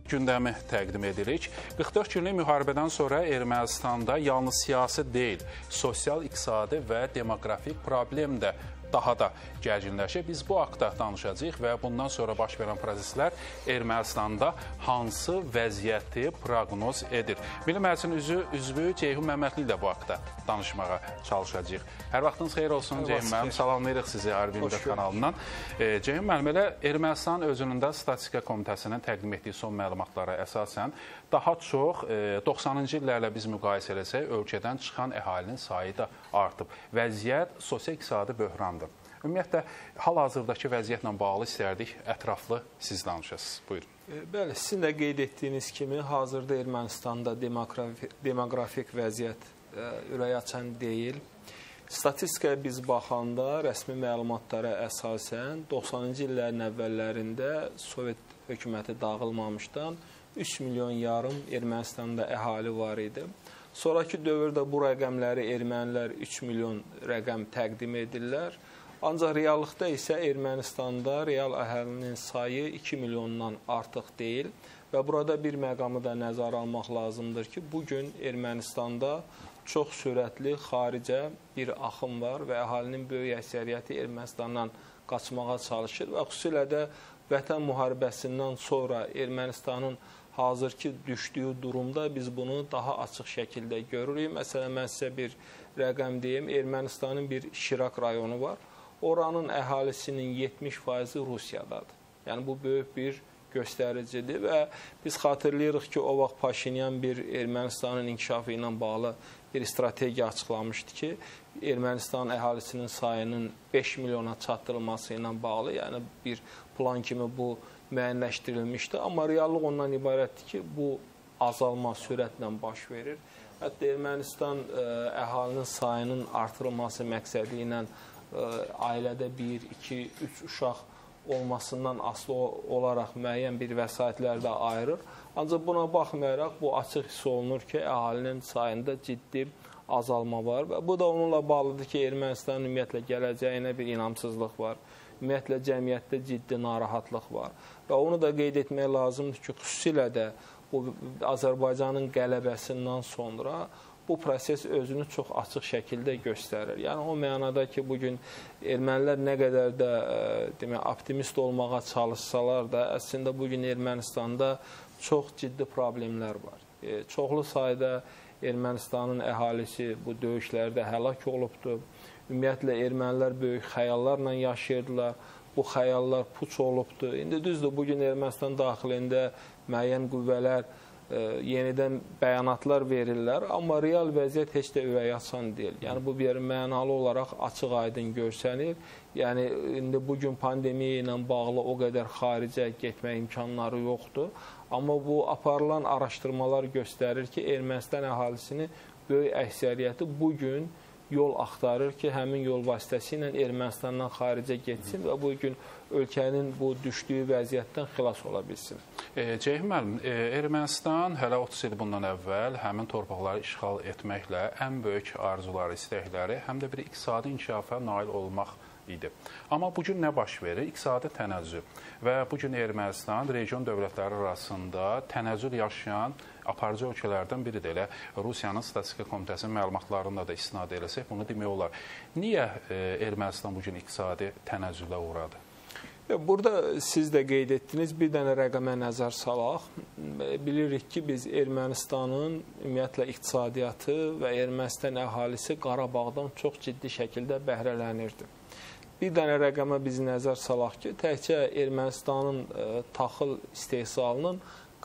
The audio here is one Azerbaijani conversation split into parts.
Gündəmi təqdim edirik. 44 günlük müharibədən sonra Ermənistanda yalnız siyasi deyil, sosial-iqtisadi və demoqrafik problem də daha da gərginləşir. Biz bu haqda danışacağıq və bundan sonra baş verən proseslər Ermənistanda hansı vəziyyəti proqnoz edir? Milli Məclisin üzvü Ceyhun Məmmədli ilə bu haqda danışmağa çalışacağıq. Hər vaxtınız xeyir olsun Ceyhun müəllim. Salamlayırıq sizi ARV kanalından. Ceyhun müəllim, elə Ermənistan özünün də Statistika Komitəsinin təqdim etdiyi son məlumatlara əsasən daha çox 90-cı illərlə biz müqayisə eləsək, ölkədən çıxan əhalinin sayı da artıb. Vəziyyət sosial-iqtisadi böhrandır. Ümumiyyətlə, hal-hazırdakı vəziyyətlə bağlı istərdik, ətraflı siz danışasınız. Buyurun. Bəli, sizin də qeyd etdiyiniz kimi, hazırda Ermənistanda demoqrafik vəziyyət ürək açan deyil. Statistikaya biz baxanda, rəsmi məlumatlara əsasən, 90-cı illərin əvvəllərində Sovet hökuməti dağılmamışdan 3,5 milyon Ermənistanda əhali var idi. Sonraki dövrdə bu rəqəmləri ermənilər 3 milyon rəqəm təqdim edirlər. Ancaq reallıqda isə Ermənistanda real əhalinin sayı 2 milyondan artıq deyil və burada bir məqamı da nəzərə almaq lazımdır ki, bugün Ermənistanda çox sürətli xaricə bir axım var və əhalinin böyük əksəriyyəti Ermənistandan qaçmağa çalışır və xüsusilə də Vətən müharibəsindən sonra Ermənistanın hazırki düşdüyü durumda biz bunu daha açıq şəkildə görürük. Məsələn, mən sizə bir rəqəm deyim, Ermənistanın bir Şirak rayonu var. Oranın əhalisinin 70% Rusiyadadır. Yəni, bu böyük bir göstəricidir və biz xatırlayırıq ki, o vaxt Paşinyan bir Ermənistanın inkişafı ilə bağlı bir strategiya açıqlamışdı ki, Ermənistan əhalisinin sayının 5 milyona çatdırılması ilə bağlı, yəni bir plan kimi bu müəyyənləşdirilmişdi. Amma reallıq ondan ibarətdir ki, bu azalma sürətlə baş verir. Hətta Ermənistan əhalinin sayının artırılması məqsədi ilə ailədə 1, 2, 3 uşaq olmasından asılı olaraq müəyyən bir vəsaitlər də ayırır. Ancaq buna baxmayaraq bu açıq hiss olunur ki, əhalinin sayında ciddi azalma var və bu da onunla bağlıdır ki, Ermənistanın ümumiyyətlə gələcəyinə bir inamsızlıq var. Ümumiyyətlə cəmiyyətdə ciddi narahatlıq var və onu da qeyd etmək lazımdır ki, xüsusilə də bu Azərbaycanın qələbəsindən sonra bu proses özünü çox açıq şəkildə göstərir. Yəni, o mənada ki, bugün ermənilər nə qədər də optimist olmağa çalışsalar da, əslində bugün Ermənistanda çox ciddi problemlər var. Çoxlu sayda Ermənistanın əhalisi bu döyüşlərdə həlak olubdur. Ümumiyyətlə, ermənilər böyük xəyallarla yaşayırdılar. Bu xəyallar puç olubdur. İndi düzdür, bugün Ermənistan daxilində müəyyən qüvvələr yenidən bəyanatlar verirlər, amma real vəziyyət heç də ürək açan deyil. Yəni, bu bir mənalı olaraq açıq-aydın görsənir. Yəni, indi bugün pandemiya ilə bağlı o qədər xaricə getmək imkanları yoxdur. Amma bu aparılan araşdırmalar göstərir ki, Ermənistan əhalisinin böyük əksəriyyəti bugün yol axtarır ki, həmin yol vasitəsilə Ermənistandan xaricə getsin və bugün ölkənin bu düşdüyü vəziyyətdən xilas ola bilsin. Ceyhun müəllim, Ermənistan hələ 30 il bundan əvvəl həmin torpaqları işğal etməklə ən böyük arzuları, istəkləri həm də bir iqtisadi inkişafa nail olmaq idi. Amma bugün nə baş verir? İqtisadi tənəzzül və bugün Ermənistan region dövlətləri arasında tənəzzül yaşayan aparıcı ölkələrdən biridir. Elə Rusiyanın Statistika Komitəsinin məlumatlarında da istinad eləsək, bunu demək olar. Niyə Ermənistan bugün iqtisadi tənəzzülə uğradı? Burada siz də qeyd etdiniz, bir dənə rəqəmə nəzər salaq. Bilirik ki, biz Ermənistanın ümumiyyətlə iqtisadiyyatı və Ermənistan əhalisi Qarabağdan çox ciddi şəkildə bəhrələnirdi. Bir dənə rəqəmə biz nəzər salaq ki, təkcə Ermənistanın taxıl istehsalının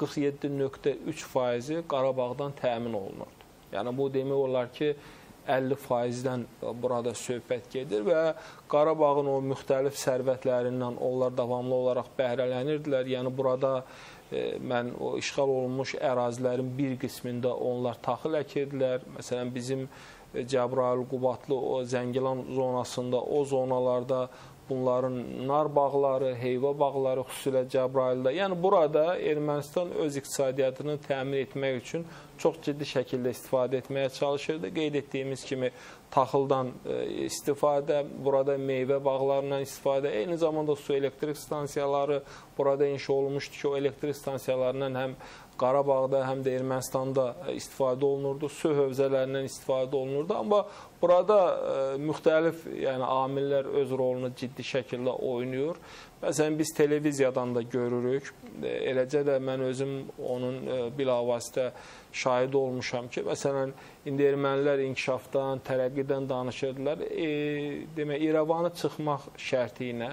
47,3% Qarabağdan təmin olunurdu. Yəni, bu demək olar ki, 50%-dən burada söhbət gedir və Qarabağın o müxtəlif sərvətlərindən onlar davamlı olaraq bəhrələnirdilər. Yəni, burada mən o işğal olunmuş ərazilərin bir qismində onlar taxıl əkirdilər. Məsələn, bizim Cəbrayıl, Qubadlı, o Zəngilan zonasında, o zonalarda bunların nar bağları, heyva bağları, xüsusilə Cəbrayılda. Yəni burada Ermənistan öz iqtisadiyyatını təmin etmək üçün çox ciddi şəkildə istifadə etməyə çalışırdı. Qeyd etdiyimiz kimi taxıldan istifadə, burada meyvə bağlarından istifadə, eyni zamanda su elektrik stansiyaları burada inşa olunmuşdu ki, o elektrik stansiyalarından həm Qarabağda, həm də Ermənistanda istifadə olunurdu, su hövzələrindən istifadə olunurdu. Amma burada müxtəlif amillər öz rolunu ciddi şəkildə oynayır. Məsələn, biz televiziyadan da görürük. Eləcə də mən özüm onun bilavasitə şahid olmuşam ki, məsələn, indi ermənilər inkişafdan, tərəqqidən danışırdılar. Demək, İrəvanı çıxmaq şərti ilə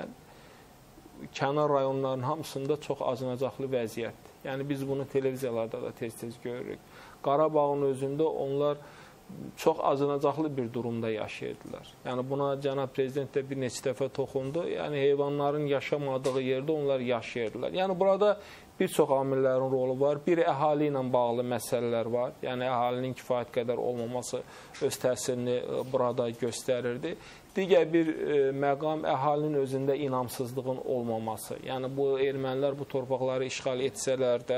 kənar rayonların hamısında çox acınacaqlı vəziyyətdir. Yəni, biz bunu televiziyalarda da tez-tez görürük. Qarabağın özündə onlar çox acınacaqlı bir durumda yaşayırdılar. Yəni, buna cənab prezident də bir neçə dəfə toxundu. Yəni, heyvanların yaşamadığı yerdə onlar yaşayırdılar. Yəni, burada bir çox amillərin rolu var. Bir, əhali ilə bağlı məsələlər var. Yəni, əhalinin kifayət qədər olmaması öz təsirini burada göstərirdi. Digər bir məqam əhalinin özündə inamsızlığın olmaması. Yəni, bu ermənilər bu torpaqları işğal etsələr də,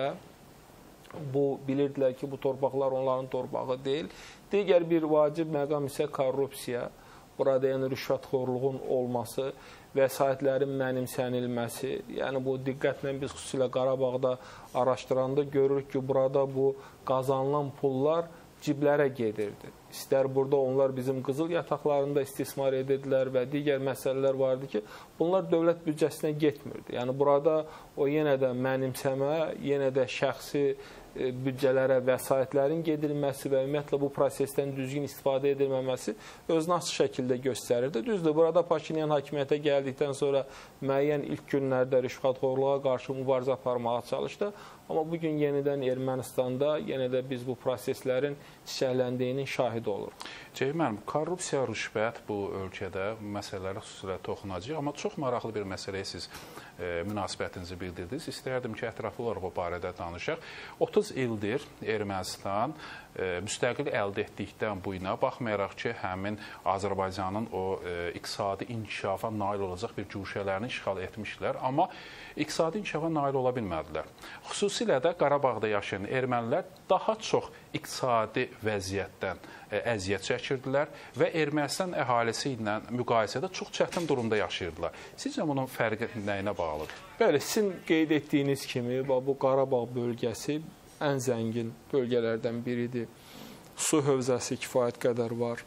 bilirdilər ki, bu torpaqlar onların torpağı deyil. Digər bir vacib məqam isə korrupsiya. Burada yəni rüşvətxorluğun olması, vəsaitlərin mənimsənilməsi. Yəni, bu diqqətlə biz xüsusilə Qarabağda araşdıranda görürük ki, burada bu qazanılan pullar ciblərə gedirdi. İstər burada onlar bizim qızıl yataqlarında istismar edirdilər və digər məsələlər vardı ki, bunlar dövlət büdcəsinə getmirdi. Yəni, burada o yenə də mənimsəmə, yenə də şəxsi büdcələrə vəsaitlərin gedilməsi və ümumiyyətlə bu prosesdən düzgün istifadə edilməməsi özünü açıq şəkildə göstərirdi. Düzdür, burada Paşinyan hakimiyyətə gəldikdən sonra müəyyən ilk günlərdə rüşvətxorluğa qarşı mübarizə aparmağa çalışdı. Amma bugün yenidən Ermənistanda yenə də biz bu proseslərin çiçəkləndiyinin şahidi oluruq. Ceyhun müəllim, korrupsiya, rüşvət bu ölkədə məsələlərə xüsusilə toxunacaq. Amma çox maraqlı bir məsələyə siz münasibətinizi bildirdiniz. İstərdim ki, ətraflı olaraq o barədə danışaq. 30 ildir Ermənistan müstəqil əldə etdikdən bu yana, baxmayaraq ki, həmin Azərbaycanın o iqtisadi inkişafa nail olacaq bir cuşələrini işğal etmişlər, amma iqtisadi inkişafa nail ola bilmədilər. Xüsusilə də Qarabağda yaşayan ermənilər daha çox iqtisadi vəziyyətdən əziyyət çəkirdilər və Ermənistan əhalisi ilə müqayisədə çox çətin durumda yaşayırdılar. Sizcə bunun fərqi nəyinə bağlıdır? Bəli, sizin qeyd etdiyiniz kimi bu Qarabağ bölgəsi ən zəngin bölgələrdən biridir. Su hövzəsi kifayət qədər var.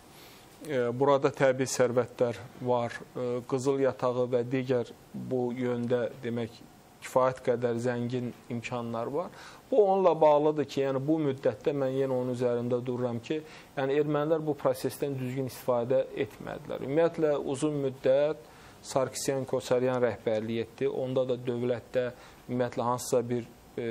Burada təbii sərvətlər var. Qızıl yatağı və digər bu yöndə demək kifayət qədər zəngin imkanlar var. Bu onunla bağlıdır ki, yəni bu müddətdə mən yenə onun üzərində dururam ki, yəni ermənilər bu prosesdən düzgün istifadə etmədilər. Ümumiyyətlə uzun müddət Sarkisyan-Koçaryan rəhbərlik etdi. Onda da dövlətdə ümumiyyətlə hansısa bir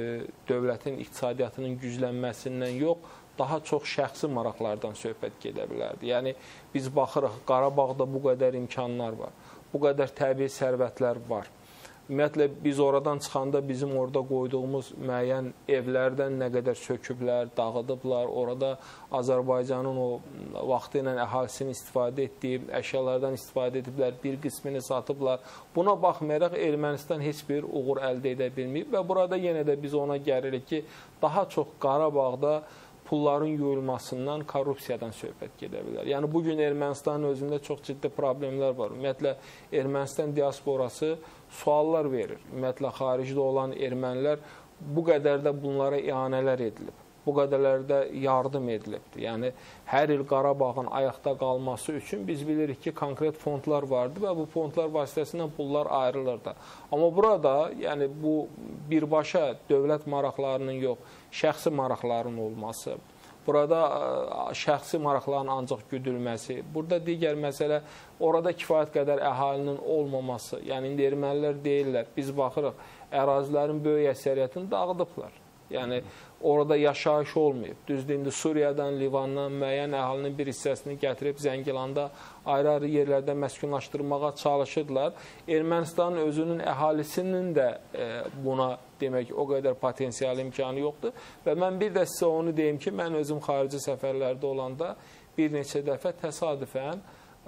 dövlətin iqtisadiyyatının güclənməsindən yox, daha çox şəxsi maraqlardan söhbət gedə bilərdi. Yəni biz baxırıq, Qarabağda bu qədər imkanlar var, bu qədər təbii sərvətlər var. Ümumiyyətlə, biz oradan çıxanda bizim orada qoyduğumuz müəyyən evlərdən nə qədər söküblər, dağıdıblar. Orada Azərbaycanın o vaxtı ilə əhalisinin istifadə etdiyi əşyalardan istifadə ediblər, bir qismini satıblar. Buna baxmayaraq Ermənistan heç bir uğur əldə edə bilməyib və burada yenə də biz ona gəlirik ki, daha çox Qarabağda pulların yuyulmasından, korrupsiyadan söhbət gedə bilər. Yəni, bugün Ermənistanın özündə çox ciddi problemlər var. Ümumiyyətlə, Ermənistan diasporası suallar verir. Ümumiyyətlə, xaricdə olan ermənilər bu qədər də bunlara ianələr edilib. Bu qədərlər də yardım edilibdir. Yəni, hər il Qarabağın ayaqda qalması üçün biz bilirik ki, konkret fondlar vardır və bu fondlar vasitəsilə pullar ayrılırdı. Amma burada, yəni, bu birbaşa dövlət maraqlarının yox, şəxsi maraqların olması, burada şəxsi maraqların ancaq güdülməsi, burada digər məsələ orada kifayət qədər əhalinin olmaması. Yəni, indi ermənilər deyirlər, biz baxırıq, ərazilərin böyük əksəriyyətini dağıdıblar. Yəni, orada yaşayış olmayıb. Düzdür, indi Suriyadan, Livandan müəyyən əhalinin bir hissəsini gətirib Zəngilanda ayrı-ayrı yerlərdə məskunlaşdırmağa çalışırdılar. Ermənistanın özünün əhalisinin də buna demək o qədər potensial imkanı yoxdur. Və mən bir də sizə onu deyim ki, mən özüm xarici səfərlərdə olanda bir neçə dəfə təsadüfən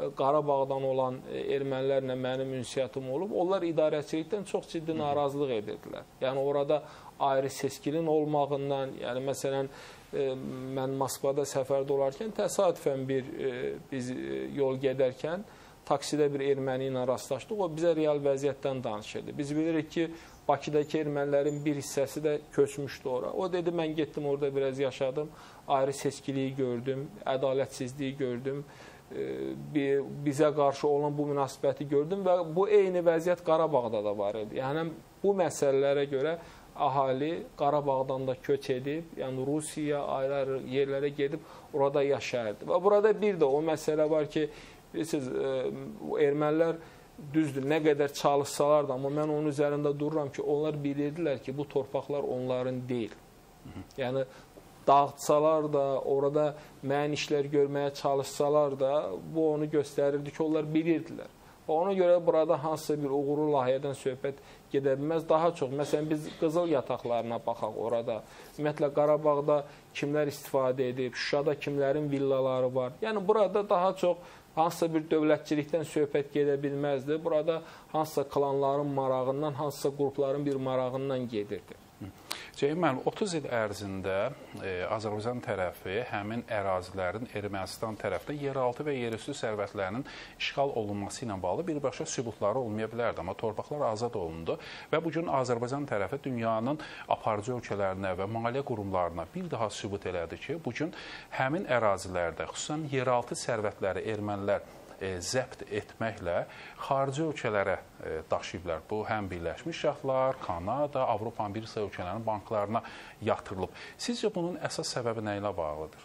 Qarabağdan olan ermənilərlə mənim ünsiyyətim olub. Onlar idarəçilikdən çox ciddi narazılıq edirdilər. Yəni orada ayrı seçkinin olmağından, yəni məsələn mən Moskvada səfərdə olarkən təsadüfən biz yol gedərkən taksidə bir erməni ilə rastlaşdıq. O bizə real vəziyyətdən danışırdı. Biz bilirik ki, Bakıdakı ermənilərin bir hissəsi də köçmüşdü ora. O dedi, mən getdim orada biraz yaşadım, ayrı seçkiliyi gördüm, ədalətsizliyi gördüm, bizə qarşı olan bu münasibəti gördüm və bu eyni vəziyyət Qarabağda da var idi. Yəni bu məsələlərə görə əhali Qarabağdan da köç edib, yəni Rusiyaya, ayrı yerlərə gedib orada yaşayırdı. Və burada bir də o məsələ var ki, bilirsiniz, ermənilər düzdür, nə qədər çalışsalar da, amma mən onun üzərində dururam ki, onlar bilirdilər ki, bu torpaqlar onların deyil. Yəni dağıtsalar da, orada müəyyən işlər görməyə çalışsalar da, bu onu göstərirdi ki, onlar bilirdilər. Ona görə burada hansısa bir uğurlu layihədən söhbət gedə bilməz. Daha çox, məsələn, biz qızıl yataqlarına baxaq orada. Ümumiyyətlə, Qarabağda kimlər istifadə edib, Şuşada kimlərin villaları var. Yəni, burada daha çox hansısa bir dövlətçilikdən söhbət gedə bilməzdi. Burada hansısa klanların marağından, hansısa qrupların bir marağından gedirdi. Ceyhun müəllim, 30 il ərzində Azərbaycan tərəfi həmin ərazilərin Ermənistan tərəfdə yeraltı və yerüstü sərvətlərinin işğal olunması ilə bağlı birbaşa sübutları olmaya bilərdi. Amma torpaqlar azad olundu və bugün Azərbaycan tərəfi dünyanın aparıcı ölkələrinə və maliyyə qurumlarına bir daha sübut elədi ki, bugün həmin ərazilərdə, xüsusən yeraltı sərvətləri ermənilər zəbt etməklə xarici ölkələrə daşıyıblar. Bu, həm Birləşmiş Ştatlar, Kanada, Avropanın bir sıra ölkələrinin banklarına yatırılıb. Sizcə bunun əsas səbəbi nə ilə bağlıdır?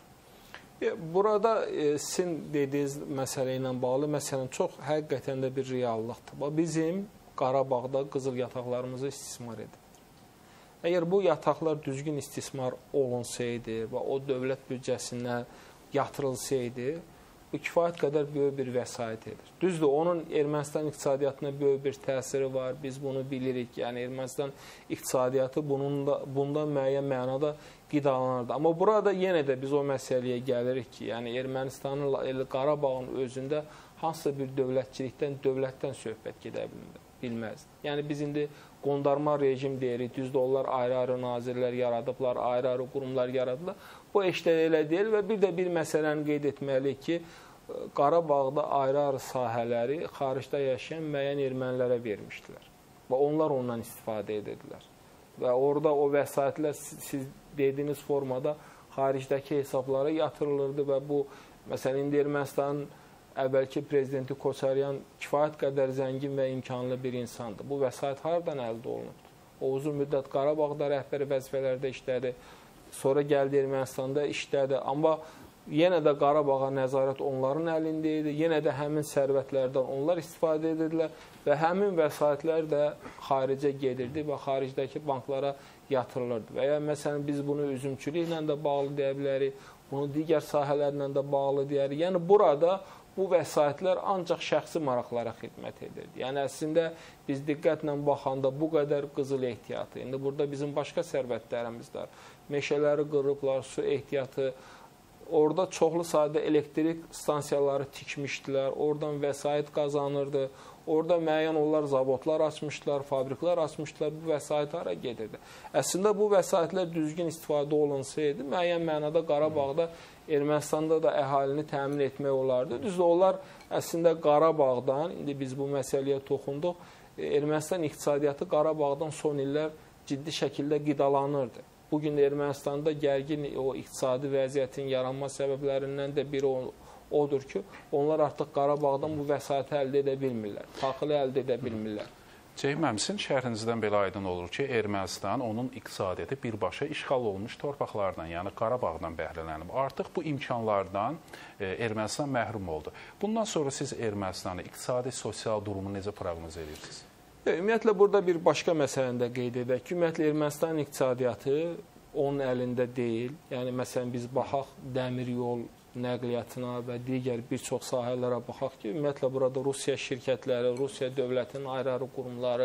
Burada sizin dediyiniz məsələ ilə bağlı, məsələn, çox həqiqətən də bir reallıqdır. Bizim Qarabağda qızıl yataqlarımızı istismar edir. Əgər bu yataqlar düzgün istismar olunsaydı və o dövlət büdcəsinə yatırılsaydı, bu kifayət qədər böyük bir vəsait edir. Düzdür, onun Ermənistan iqtisadiyyatına böyük bir təsiri var, biz bunu bilirik. Yəni, Ermənistan iqtisadiyyatı bundan müəyyən mənada qidalanırdı. Amma burada yenə də biz o məsələyə gəlirik ki, yəni Ermənistanın, Qarabağın özündə hansısa bir dövlətdən söhbət gedə bilməz. Yəni, biz indi qondarma rejim deyirik, düzdür, onlar ayrı-ayrı nazirlər yaradıblar, ayrı-ayrı qurumlar yaradıblar. Bu işdə elə deyil və bir də bir məsələni qeyd etməliyik ki, Qarabağda ayrı-ayrı sahələri xaricdə yaşayan müəyyən ermənilərə vermişdilər və onlar ondan istifadə edirdilər. Və orada o vəsaitlər siz dediyiniz formada xaricdəki hesablara yatırılırdı və bu, məsələn, indi Ermənistanın əvvəlki prezidenti Koçaryan kifayət qədər zəngin və imkanlı bir insandır. Bu vəsait haradan əldə olunub? O uzun müddət Qarabağda rəhbəri vəzifələrdə işlədi, sonra gəldi Ermənistanda işlədi. Amma yenə də Qarabağa nəzarət onların əlində idi, yenə də həmin sərvətlərdən onlar istifadə edirdilər və həmin vəsaitlər də xaricə gedirdi və xaricdəki banklara yatırılırdı. Və ya məsələn, biz bunu üzümçülüklə də bağlı deyə bilərik, bunu digər sahələrlə də bağlı deyərik. Yəni, burada bu vəsaitlər ancaq şəxsi maraqlara xidmət edirdi. Yəni, əslində, biz diqqətlə baxanda bu qədər qızıl ehtiyatı, indi burada bizim başqa sərvətlərimiz var. Meşələri qırıblar, su ehtiyatı, orada çoxlu sayda elektrik stansiyaları tikmişdilər, oradan vəsait qazanırdı, orada müəyyən onlar zavodlar açmışdılar, fabriklər açmışdılar, bu vəsait hara gedirdi. Əslində, bu vəsaitlər düzgün istifadə olunsaydı, müəyyən mənada Qarabağda, Ermənistanda da əhalini təmin etmək olardı. Düzdür, onlar əslində Qarabağdan, indi biz bu məsələyə toxunduq, Ermənistan iqtisadiyyatı Qarabağdan son illər ciddi şəkildə qidalanırdı. Bugün Ermənistanda gərgin o iqtisadi vəziyyətin yaranma səbəblərindən də biri odur ki, onlar artıq Qarabağdan bu vəsaiti əldə edə bilmirlər, taxılı əldə edə bilmirlər. Ceyhun müəllim, sizin şərhinizdən belə aydın olur ki, Ermənistan onun iqtisadiyyatı birbaşa işğal olunmuş torpaqlardan, yəni Qarabağdan bəhrələnib. Artıq bu imkanlardan Ermənistan məhrum oldu. Bundan sonra siz Ermənistanı iqtisadi, sosial durumu necə proqnoz edirsiniz? Ümumiyyətlə, burada bir başqa məsələni də qeyd edək ki, ümumiyyətlə, Ermənistan iqtisadiyyatı onun əlində deyil. Yəni, məsələn, biz baxaq dəmir yol nəqliyyatına və digər bir çox sahələrə baxaq ki, ümumiyyətlə, burada Rusiya şirkətləri, Rusiya dövlətinin ayrı-ayrı qurumları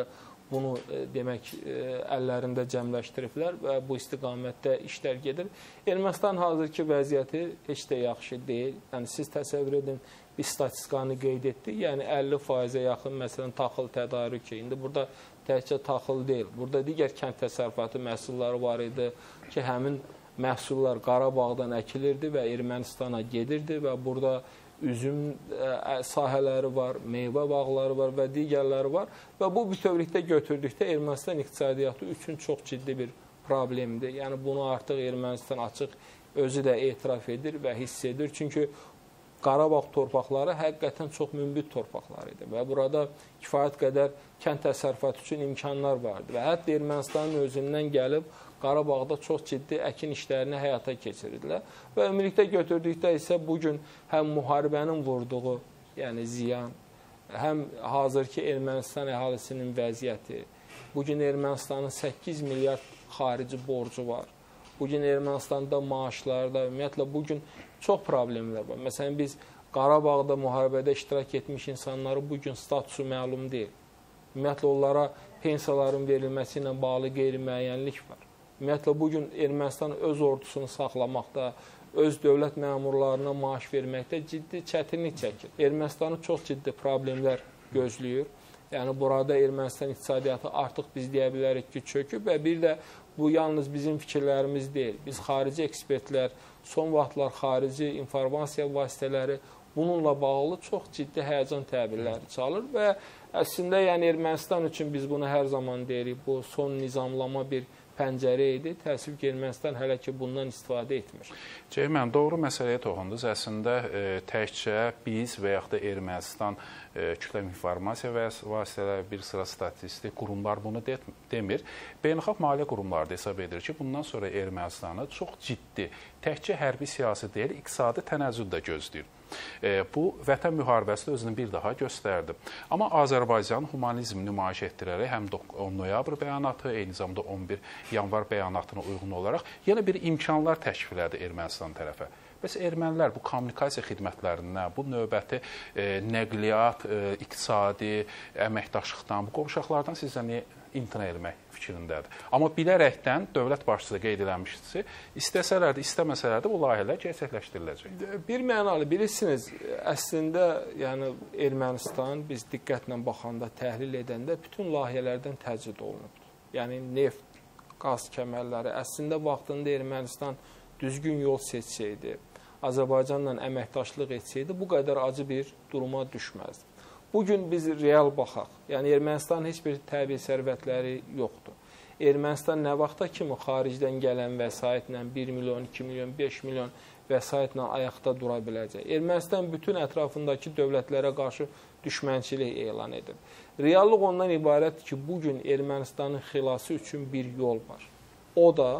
bunu demək əllərində cəmləşdiriblər və bu istiqamətdə işlər gedir. Ermənistan hazırki vəziyyəti heç də yaxşı deyil. Yəni siz təsəvvür edin, bir statistikanı qeyd etdik. Yəni 50%-ə yaxın məsələn taxıl tədarükü. İndi burada təkcə taxıl deyil. Burada digər kənd təsərrüfatı məhsulları var idi ki, həmin məhsullar Qarabağdan əkilirdi və Ermənistana gedirdi və burada üzüm sahələri var, meyvə bağları var və digərləri var və bu bütövlükdə götürdükdə Ermənistan iqtisadiyyatı üçün çox ciddi bir problemdir. Yəni bunu artıq Ermənistan açıq özü də etiraf edir və hiss edir. Çünki Qarabağ torpaqları həqiqətən çox münbit torpaqlar idi və burada kifayət qədər kənd təsərrüfatı üçün imkanlar vardı və hətta Ermənistanın özündən gəlib Qarabağda çox ciddi əkin işlərini həyata keçirdilər və ümumilikdə götürdükdə isə bugün həm müharibənin vurduğu, yəni ziyan, həm hazırki Ermənistan əhalisinin vəziyyəti, bugün Ermənistanın 8 milyard xarici borcu var. Bugün Ermənistanda maaşlarda, ümumiyyətlə bugün çox problemlər var. Məsələn, biz Qarabağda müharibədə iştirak etmiş insanları bugün statusu məlum deyil. Ümumiyyətlə onlara pensiyaların verilməsi ilə bağlı qeyri-müəyyənlik var. Ümumiyyətlə, bugün Ermənistan öz ordusunu saxlamaqda, öz dövlət məmurlarına maaş verməkdə ciddi çətinlik çəkir. Ermənistanı çox ciddi problemlər gözləyir. Yəni, burada Ermənistan iqtisadiyyatı artıq biz deyə bilərik ki, çöküb və bir də bu yalnız bizim fikirlərimiz deyil. Biz xarici ekspertlər, son vaxtlar xarici informasiya vasitələri bununla bağlı çox ciddi həyəcan təbirləri çalır və əslində, yəni Ermənistan üçün biz bunu hər zaman deyirik, bu son nizamlama bir pəncərə idi. Təəssüf ki, Ermənistan hələ ki bundan istifadə etmir. Ceyhun, doğru məsələyə toxundunuz. Əslində təkcə biz və yaxud da Ermənistan kütləvi informasiya vasitələri, bir sıra statistik qurumlar bunu demir. Beynəlxalq maliyyə qurumları da hesab edir ki, bundan sonra Ermənistanı çox ciddi, təkcə hərbi siyasi deyil, iqtisadi tənəzzül də gözləyir. Bu, vətən müharibəsi də özünü bir daha göstərdi. Amma Azərbaycan humanizm nümayiş etdirərək həm 10 noyabr bəyanatı, eyni zamanda 11 yanvar bəyanatına uyğun olaraq yenə bir imkanlar təşkil edir Ermənistan tərəfə. Bəs ermənilər bu kommunikasiya xidmətlərindən, bu növbəti nəqliyyat, iqtisadi, əməkdaşlıqdan, bu qovşaqlardan sizə niyə imtina etmək fikrindədir? Amma bilərəkdən dövlət başçısı qeyd edilmişdir, istəsələr də, istəməsələr də bu layihələr gerçəkləşdiriləcək. Bir mənalı, bilirsiniz, əslində yəni Ermənistan biz diqqətlə baxanda, təhlil edəndə bütün layihələrdən təcrid olunubdur. Yəni neft, qaz kəmərləri, əslində vaxtında Ermənistan düzgün yol seçsəydi, Azərbaycanla əməkdaşlıq etsəydi, bu qədər acı bir duruma düşməzdi. Bugün biz real baxaq, yəni Ermənistanın heç bir təbii sərvətləri yoxdur. Ermənistan nə vaxta kimi xaricdən gələn vəsaitlə 1 milyon, 2 milyon, 5 milyon vəsaitlə ayaqda dura biləcək. Ermənistan bütün ətrafındakı dövlətlərə qarşı düşmənçilik elan edir. Reallıq ondan ibarətdir ki, bugün Ermənistanın xilası üçün bir yol var. O da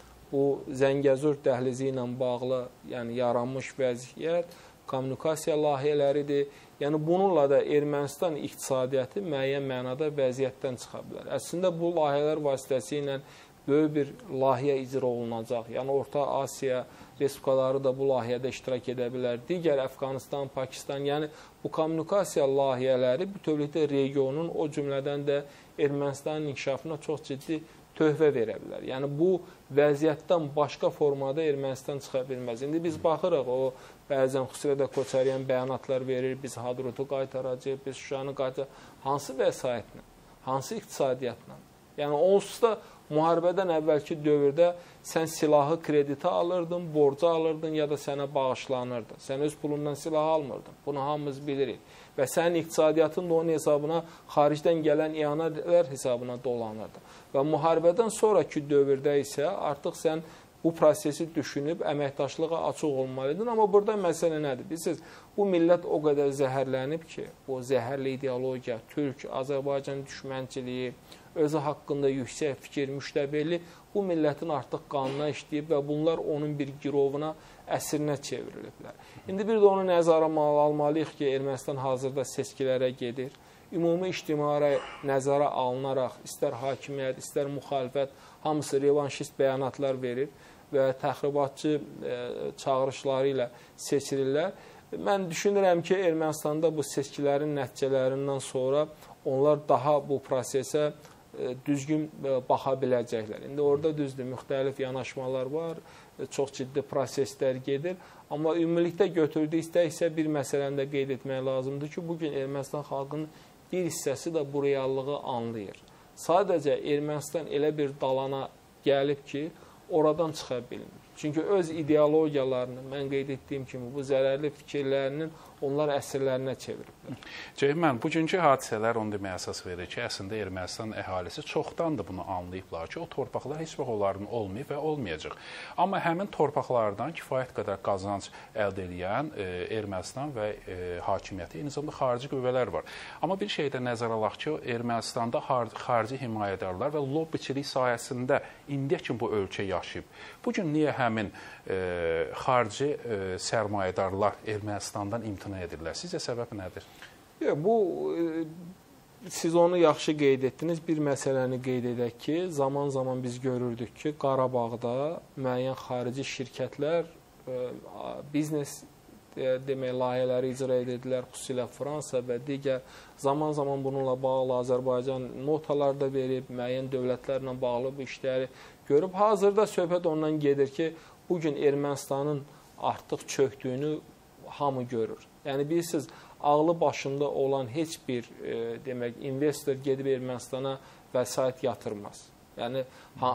bu Zəngəzur dəhlizi ilə bağlı, yəni yaranmış vəziyyət, kommunikasiya layihələridir. Yəni bununla da Ermənistan iqtisadiyyatı müəyyən mənada vəziyyətdən çıxa bilər. Əslində bu layihələr vasitəsilə böyük bir layihə icra olunacaq. Yəni Orta Asiya respublikaları da bu layihədə iştirak edə bilər. Digər Əfqanistan, Pakistan, yəni bu kommunikasiya layihələri bütövlükdə regionun, o cümlədən də Ermənistanın inkişafına çox ciddi töhfə verə bilər. Yəni bu vəziyyətdən başqa formada Ermənistan çıxa bilməz. İndi biz baxırıq, o bəzən xüsusilə Koçaryan bəyanatlar verir, biz Hadrutu qaytaracaq, biz Şuşanı qaytaracaq. Hansı vəsaitlə, hansı iqtisadiyyatla? Yəni onsuz da müharibədən əvvəlki dövrdə sən silahı kreditə alırdın, borca alırdın ya da sənə bağışlanırdı. Sən öz pulundan silah almırdın. Bunu hamımız bilirik. Və sənin iqtisadiyyatın da onun hesabına xaricdən gələn iyanələr hesabına dolanırdı. Və müharibədən sonraki dövrdə isə artıq sən bu prosesi düşünüb əməkdaşlığa açıq olmalıydın. Amma burada məsələ nədir? Bilirsiniz, bu millət o qədər zəhərlənib ki, bu zəhərli ideologiya, Türk, Azərbaycan düşmənçiliyi, özü haqqında yüksək fikir, müştəbirli bu millətin artıq qanına işləyib və bunlar onun bir girovuna, əsrinə çevriliblər. İndi bir də onu nəzərə almalıyıq ki, Ermənistan hazırda seçkilərə gedir. Ümumi ictimai nəzərə alınaraq, istər hakimiyyət, istər müxalifət, hamısı revanşist bəyanatlar verir və təxribatçı çağırışları ilə seçilirlər. Mən düşünürəm ki, Ermənistanda bu seçkilərin nəticələrindən sonra onlar daha bu prosesə düzgün baxa biləcəklər. İndi orada düzdür, müxtəlif yanaşmalar var, çox ciddi proseslər gedir. Amma ümumilikdə götürdükdə isə bir məsələni də qeyd etmək lazımdır ki, bugün Ermənistan xalqının bir hissəsi də bu reallığı anlayır. Sadəcə Ermənistan elə bir dalana gəlib ki, oradan çıxa bilmir. Çünki öz ideologiyalarını, mən qeyd etdiyim kimi, bu zərərli fikirlərinin onlar əsirlərinə çeviriblər. Ceyhun, bugünkü hadisələr onu deməyə əsas verir ki, əslində Ermənistan əhalisi çoxdandır bunu anlayıblar ki, o torpaqlar heç vaxt onların olmayıb və olmayacaq. Amma həmin torpaqlardan kifayət qədər qazanc əldə edən Ermənistan və hakimiyyəti, eyni zamanda xarici qüvvələr var. Amma bir şey də nəzərə alaq ki, Ermənistanda xarici himayədarlar və lobbiçilik sayəsində indiyə kimi bu ölkə yaşayıb. Bugün niyə həmin xarici sərmayədarlar Ermənistandan imtina edirlər? Sizcə səbəb nədir? Siz onu yaxşı qeyd etdiniz. Bir məsələni qeyd edək ki, zaman-zaman biz görürdük ki, Qarabağda müəyyən xarici şirkətlər biznes layihələri icra edirdilər, xüsusilə Fransa və digər. Zaman-zaman bununla bağlı Azərbaycan notalar da verib, müəyyən dövlətlərlə bağlı bu işləri görüb. Hazırda söhbət ondan gedir ki, bugün Ermənistanın artıq çöktüyünü hamı görür. Yəni, bilirsiniz, ağlı başında olan heç bir investor gedib Ermənistana vəsait yatırmaz. Yəni,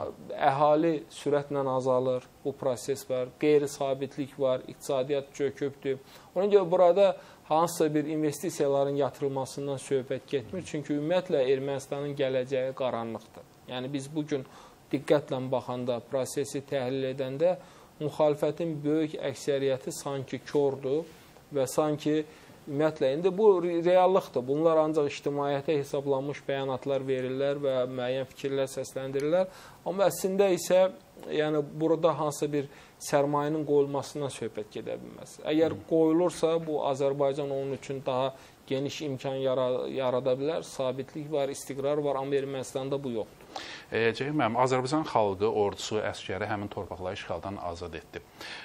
əhali sürətlə azalır, bu proses var, qeyri-sabitlik var, iqtisadiyyat çökübdür. Ona görə burada hansısa bir investisiyaların yatırılmasından söhbət getmir. Çünki ümumiyyətlə Ermənistanın gələcəyi qaranlıqdır. Yəni, biz bugün diqqətlə baxanda, prosesi təhlil edəndə müxalifətin böyük əksəriyyəti sanki kördur və sanki ümumiyyətlə, indi bu reallıqdır. Bunlar ancaq ictimaiyyətə hesablanmış bəyanatlar verirlər və müəyyən fikirlər səsləndirirlər. Amma əslində isə yəni, burada hansısa bir sərmayənin qoyulmasından söhbət gedə bilməz. Əgər qoyulursa, bu Azərbaycan onun üçün daha geniş imkan yarada bilər. Sabitlik var, istiqrar var, amma Ermənistanda bu yoxdur. Ceyhun müəllim, Azərbaycan xalqı, ordusu, əskəri həmin torpaqları işğaldan azad etdi.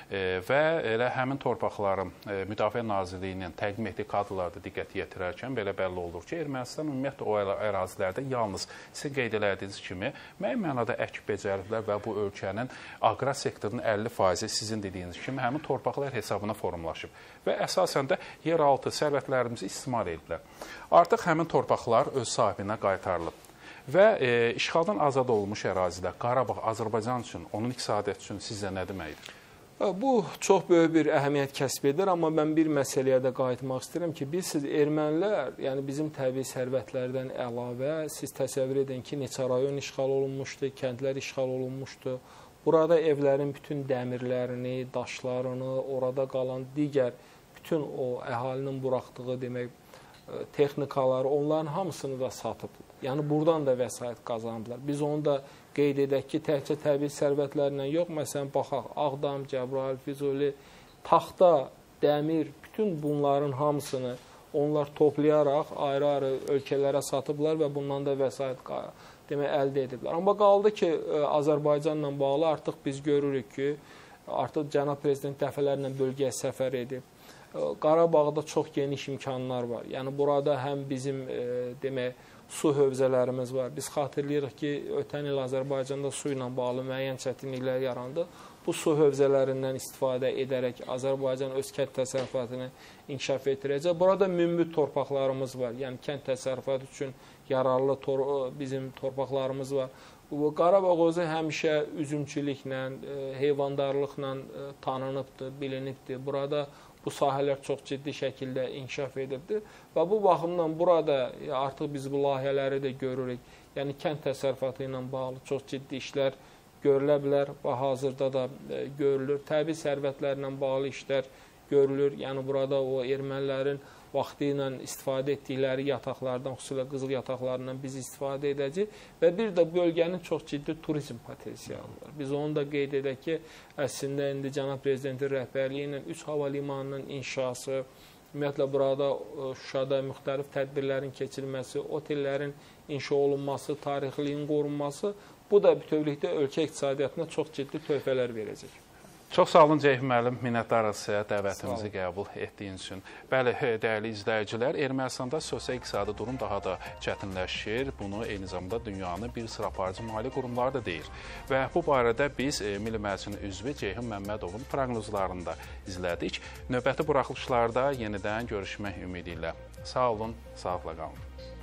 Və elə həmin torpaqların Müdafiə Nazirliyinin təqdim etdiyi kadrlarda diqqət yetirərkən belə bəlli olur ki, Ermənistan ümumiyyətlə o ərazilərdə yalnız sizin qeyd elədiyiniz kimi müəyyən mənada əkib becəriblər və bu ölkənin aqrar sektorunun 50% sizin dediyiniz kimi həmin torpaqlar hesabına formalaşıb. Və əsasən də yeraltı sərvətlərimizi istismar ediblər. Artıq həmin torpaqlar öz sahibinə qaytarılıb. Və işğaldan azad olmuş ərazidə Qarabağ Azərbaycan üçün, onun iqtisadiyyatı üçün sizcə nə deməkdir? Bu çox böyük bir əhəmiyyət kəsb edir, amma mən bir məsələyə də qayıtmaq istəyirəm ki, siz ermənilər, yəni bizim təbii sərvətlərdən əlavə, siz təsəvvür edin ki, neçə rayon işğal olunmuşdu, kəndlər işğal olunmuşdu. Burada evlərin bütün dəmirlərini, daşlarını, orada qalan digər bütün o əhalinin buraxdığı demək, texnikaları, onların hamısını da satıblar. Yəni, buradan da vəsait qazandılar. Biz onu da qeyd edək ki, təkcə təbii sərvətlərlə yox, məsələn, baxaq, Ağdam, Cəbrayıl, Füzuli, taxta, dəmir, bütün bunların hamısını onlar toplayaraq ayrı-ayrı ölkələrə satıblar və bundan da vəsait əldə ediblər. Amma qaldı ki, Azərbaycanla bağlı artıq biz görürük ki, artıq Cənab Prezident dəfələrlə bölgəyə səfər edib. Qarabağda çox geniş imkanlar var. Yəni, burada həm bizim su hövzələrimiz var. Biz xatırlayırıq ki, ötən il Azərbaycanda su ilə bağlı müəyyən çətinliklər yarandı. Bu su hövzələrindən istifadə edərək Azərbaycan öz kənd təsərrüfatını inkişaf etdirəcək. Burada münbit torpaqlarımız var. Yəni, kənd təsərrüfatı üçün yararlı bizim torpaqlarımız var. Qarabağ özü həmişə üzümçülüklə, heyvandarlıqla tanınıbdır, bilinibdir. Burada bu sahələr çox ciddi şəkildə inkişaf edibdir və bu baxımdan burada artıq biz bu layihələri də görürük. Yəni, kənd təsərrüfatı ilə bağlı çox ciddi işlər görülə bilər və hazırda da görülür. Təbii sərvətlərlə bağlı işlər görülür. Yəni, burada o ermənilərin vaxtı ilə istifadə etdikləri yataqlardan, xüsusilə qızıl yataqlarından biz istifadə edəcəyik və bir də bölgənin çox ciddi turizm potensialı var. Biz onu da qeyd edək ki, əslində indi Cənab Prezidentin rəhbərliyi ilə 3 hava limanının inşası, ümumiyyətlə burada Şuşada müxtəlif tədbirlərin keçirilməsi, otellərin inşa olunması, tarixliyin qorunması, bu da bütövlükdə ölkə iqtisadiyyatına çox ciddi töhfələr verəcək. Çox sağ olun Ceyhun müəllim, minnətdarıq sizə dəvətimizi qəbul etdiyiniz üçün. Bəli, dəyərli izləyicilər, Ermənistanda sosial-iqtisadi durum daha da çətinləşir. Bunu eyni zamanda dünyanın bir sıra aparıcı maliyyə qurumları da deyir. Və bu barədə biz Milli Məclisin üzvü Ceyhun Məmmədovun proqnozlarını da izlədik. Növbəti buraxılışlarda yenidən görüşmək ümidi ilə. Sağ olun, sağlıqla qalın.